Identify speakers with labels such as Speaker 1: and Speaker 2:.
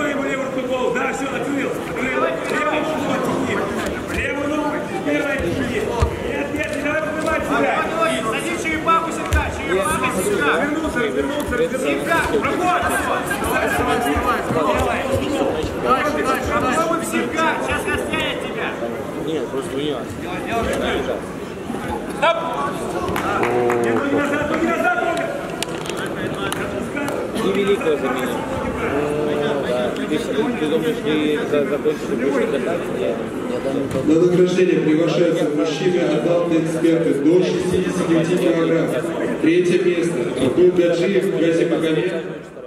Speaker 1: Открывай ему левый футбол. Да, все, открыл. Левый футбол тяни. Левую ногу. Первая тяни. Нет, не давай поднимать себя.
Speaker 2: Сади черепаху сетка. Черепаха сетка.
Speaker 1: Развернулся.
Speaker 2: Сетка. Проход. Дальше. Сетка. Сейчас растянет тебя.
Speaker 3: Нет, просто у него.
Speaker 2: Стоп.
Speaker 1: Ноги назад.
Speaker 3: И великого заменить. Ты думаешь, ты закончишь больше отдыхать?
Speaker 4: На награждение приглашаются мужчины адалт-эксперты до 65 килограмм. Третье место. Абдул Гаджиев, Гази Магомед.